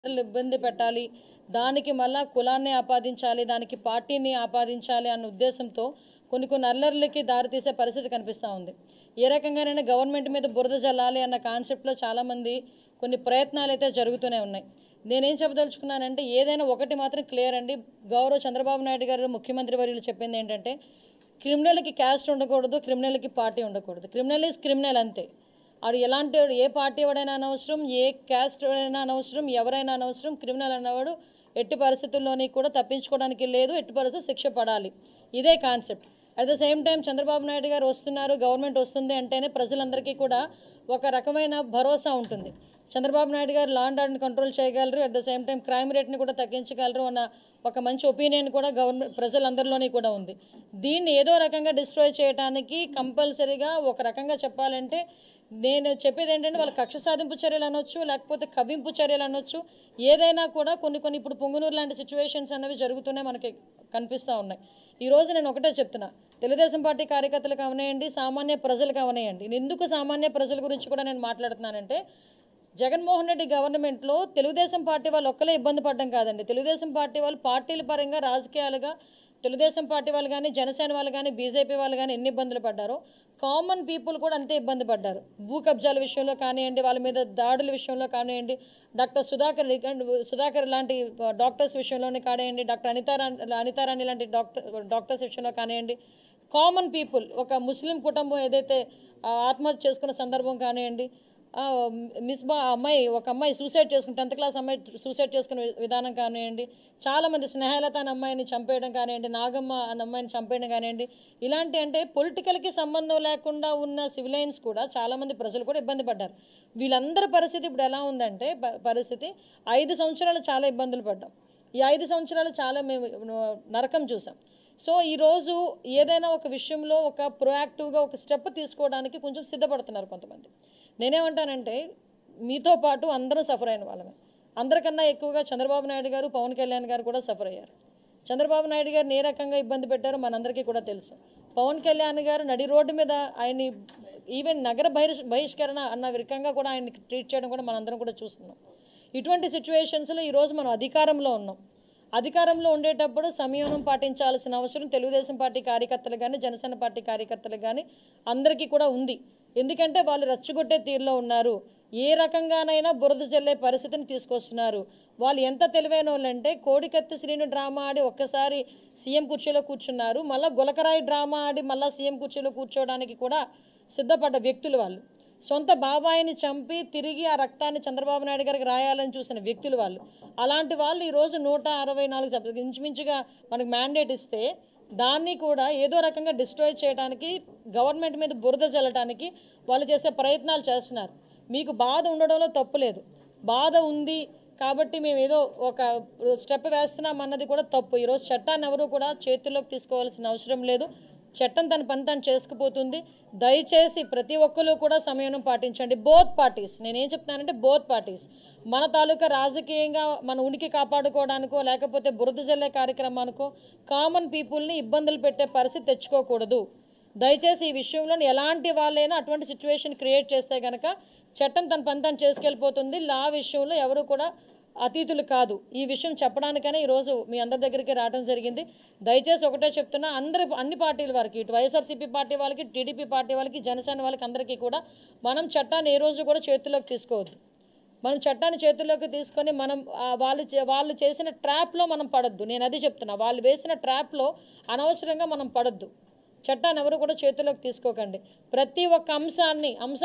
ఇబ్బంది పెట్టాలి, దానికి మళ్ళా కులాన్ని ఆపాదించాలి, దానికి పార్టీని ఆపాదించాలి అన్న ఉద్దేశంతో కొన్ని అల్లర్లకి దారితీసే పరిస్థితి కనిపిస్తూ ఉంది. ఏ రకంగానైనా గవర్నమెంట్ మీద బురద జల్లాలి అన్న కాన్సెప్ట్లో చాలామంది కొన్ని ప్రయత్నాలు అయితే జరుగుతూనే ఉన్నాయి. నేనేం చెప్పదలుచుకున్నానంటే ఏదైనా ఒకటి మాత్రం క్లియర్ అండి. గౌరవ చంద్రబాబు నాయుడు గారు ముఖ్యమంత్రి వర్యులు చెప్పింది ఏంటంటే క్రిమినల్కి క్యాస్ట్ ఉండకూడదు, క్రిమినల్కి పార్టీ ఉండకూడదు. క్రిమినల్ ఈజ్ క్రిమినల్ అంతే. అది ఎలాంటి ఏ పార్టీ వాడైనా అనవసరం, ఏ క్యాస్ట్ వాడైనా అనవసరం, ఎవరైనా అనవసరం. క్రిమినల్ అన్నవాడు ఎట్టి పరిస్థితుల్లోని కూడా తప్పించుకోవడానికి లేదు, ఎట్టి పరిస్థితి శిక్ష పడాలి. ఇదే concept. At the same time Chandrababu Naidu garu వస్తున్నారు, గవర్నమెంట్ వస్తుంది అంటేనే ప్రజలందరికీ కూడా ఒక రకమైన భరోసా ఉంటుంది. చంద్రబాబు నాయుడు గారు లా అండ్ ఆర్డర్ని కంట్రోల్ చేయగలరు, at the same time crime రేట్ని కూడా తగ్గించగలరు అన్న ఒక మంచి ఒపీనియన్ కూడా ప్రజలందరిలోని కూడా ఉంది. దీన్ని ఏదో రకంగా డిస్ట్రాయ్ చేయడానికి కంపల్సరీగా ఒక రకంగా చెప్పాలంటే నేను చెప్పేది ఏంటంటే వాళ్ళ కక్ష సాధింపు చర్యలు అనొచ్చు, లేకపోతే కవ్వింపు చర్యలు అనొచ్చు. ఏదైనా కూడా కొన్ని ఇప్పుడు పొంగునూరు లాంటి సిచ్యువేషన్స్ అనేవి జరుగుతూనే మనకి కనిపిస్తూ ఉన్నాయి. ఈరోజు నేను ఒకటే చెప్తున్నా, తెలుగుదేశం పార్టీ కార్యకర్తలకు అవనేయండి, సామాన్య ప్రజలకు అవనేయండి. ఎందుకు సామాన్య ప్రజల గురించి కూడా నేను మాట్లాడుతున్నానంటే జగన్మోహన్ రెడ్డి గవర్నమెంట్లో తెలుగుదేశం పార్టీ వాళ్ళు ఒక్కలే ఇబ్బంది పడడం కాదండి. తెలుగుదేశం పార్టీ వాళ్ళు పార్టీల పరంగా రాజకీయాలుగా తెలుగుదేశం పార్టీ వాళ్ళు కానీ, జనసేన వాళ్ళు కానీ, బీజేపీ వాళ్ళు కానీ ఎన్ని ఇబ్బందులు పడ్డారో కామన్ పీపుల్ కూడా అంతే ఇబ్బంది పడ్డారు. భూ కబ్జాల విషయంలో కానివ్వండి, వాళ్ళ మీద దాడుల విషయంలో కానివ్వండి, డాక్టర్ సుధాకర్ లాంటి డాక్టర్స్ విషయంలోనే కానివ్వండి, డాక్టర్ అనితారాణి లాంటి డాక్టర్స్ విషయంలో కానివ్వండి, కామన్ పీపుల్ ఒక ముస్లిం కుటుంబం ఏదైతే ఆత్మహత్య చేసుకున్న సందర్భం కానివ్వండి, ఒక అమ్మాయి సూసైడ్ చేసుకుని 10th క్లాస్ అమ్మాయి సూసైడ్ చేసుకునే విధానం కానివ్వండి, చాలామంది స్నేహలత అనే అమ్మాయిని చంపేయడం కానివ్వండి, నాగమ్మ అనే అమ్మాయిని చంపేయడం కానివ్వండి, ఇలాంటి అంటే పొలిటికల్కి సంబంధం లేకుండా ఉన్న సివిలైన్స్ కూడా చాలామంది ప్రజలు కూడా ఇబ్బంది పడ్డారు. వీళ్ళందరి పరిస్థితి ఇప్పుడు ఎలా ఉందంటే పరిస్థితి 5 సంవత్సరాలు చాలా ఇబ్బందులు పడ్డాం. ఈ 5 సంవత్సరాలు చాలా మేము నరకం చూసాం. సో ఈరోజు ఏదైనా ఒక విషయంలో ఒక ప్రొయాక్టివ్గా ఒక స్టెప్ తీసుకోవడానికి కొంచెం సిద్ధపడుతున్నారు కొంతమంది. నేనేమంటానంటే మీతో పాటు అందరూ సఫర్ అయిన వాళ్ళమే. అందరికన్నా ఎక్కువగా చంద్రబాబు నాయుడు గారు, పవన్ కళ్యాణ్ గారు కూడా సఫర్ అయ్యారు. చంద్రబాబు నాయుడు గారిని ఏ రకంగా ఇబ్బంది పెట్టారో మనందరికీ కూడా తెలుసు. పవన్ కళ్యాణ్ గారు నడి రోడ్డు మీద ఆయన్ని ఈవెన్ నగర బహిష్కరణ అన్న రకంగా కూడా ఆయన్ని ట్రీట్ చేయడం కూడా మనందరం కూడా చూస్తున్నాం. ఇటువంటి సిచ్యువేషన్స్లో ఈరోజు మనం అధికారంలో ఉన్నాం. అధికారంలో ఉండేటప్పుడు సంయమనం పాటించాల్సిన అవసరం తెలుగుదేశం పార్టీ కార్యకర్తలు కానీ, జనసేన పార్టీ కార్యకర్తలు కానీ అందరికీ కూడా ఉంది. ఎందుకంటే వాళ్ళు రెచ్చగొట్టే తీరులో ఉన్నారు. ఏ రకంగానైనా బురద జల్లే పరిస్థితిని తీసుకొస్తున్నారు. వాళ్ళు ఎంత తెలివైన వాళ్ళంటే కోడికత్తి శ్రీను డ్రామా ఆడి ఒక్కసారి సీఎం కుర్చీలో కూర్చున్నారు, మళ్ళీ గులకరాయి డ్రామా ఆడి మళ్ళీ సీఎం కుర్చీలో కూర్చోవడానికి కూడా సిద్ధపడ్డ వ్యక్తులు వాళ్ళు. సొంత బాబాయిని చంపి తిరిగి ఆ రక్తాన్ని చంద్రబాబు నాయుడు గారికి రాయాలని చూసిన వ్యక్తులు వాళ్ళు. అలాంటి వాళ్ళు ఈరోజు 164 ఇంచుమించుగా మనకు మ్యాండేట్ ఇస్తే దాన్ని కూడా ఏదో రకంగా డిస్ట్రాయ్ చేయడానికి, గవర్నమెంట్ మీద బురద జల్లడానికి వాళ్ళు చేసే ప్రయత్నాలు చేస్తున్నారు. మీకు బాధ ఉండడంలో తప్పు లేదు. బాధ ఉంది కాబట్టి మేము ఏదో ఒక స్టెప్ వేస్తున్నాం అన్నది కూడా తప్పు. ఈరోజు చట్టాన్ని ఎవరు కూడా చేతుల్లోకి తీసుకోవాల్సిన అవసరం లేదు. చట్టం తన పని తను చేసుకుపోతుంది. దయచేసి ప్రతి ఒక్కరు కూడా సమయం పాటించండి. బోత్ పార్టీస్, నేనేం చెప్తానంటే బోత్ పార్టీస్ మన తాలూకా రాజకీయంగా మన ఉనికి కాపాడుకోవడానికో లేకపోతే బురద జల్లే కార్యక్రమానికో కామన్ పీపుల్ని ఇబ్బందులు పెట్టే పరిస్థితి తెచ్చుకోకూడదు. దయచేసి ఈ విషయంలో ఎలాంటి వాళ్ళైనా అటువంటి సిచ్యువేషన్ క్రియేట్ చేస్తే కనుక చట్టం తన పని తను చేసుకెళ్ళిపోతుంది. లా విషయంలో ఎవరు కూడా అతీతులు కాదు. ఈ విషయం చెప్పడానికనే ఈరోజు మీ అందరి దగ్గరికి రావడం జరిగింది. దయచేసి ఒకటే చెప్తున్నా, అన్ని పార్టీల వారికి, ఇటు వైఎస్ఆర్సీపీ పార్టీ వాళ్ళకి, టీడీపీ పార్టీ వాళ్ళకి, జనసేన వాళ్ళకి అందరికీ కూడా మనం చట్టాన్ని ఏ రోజు కూడా చేతుల్లోకి తీసుకోవద్దు. మనం చట్టాన్ని చేతుల్లోకి తీసుకొని మనం వాళ్ళు చేసిన ట్రాప్లో మనం పడొద్దు. నేను అది చెప్తున్నా, వాళ్ళు వేసిన ట్రాప్లో అనవసరంగా మనం పడొద్దు. చట్టాన్ని ఎవరు కూడా చేతుల్లోకి తీసుకోకండి. ప్రతి ఒక్క అంశాన్ని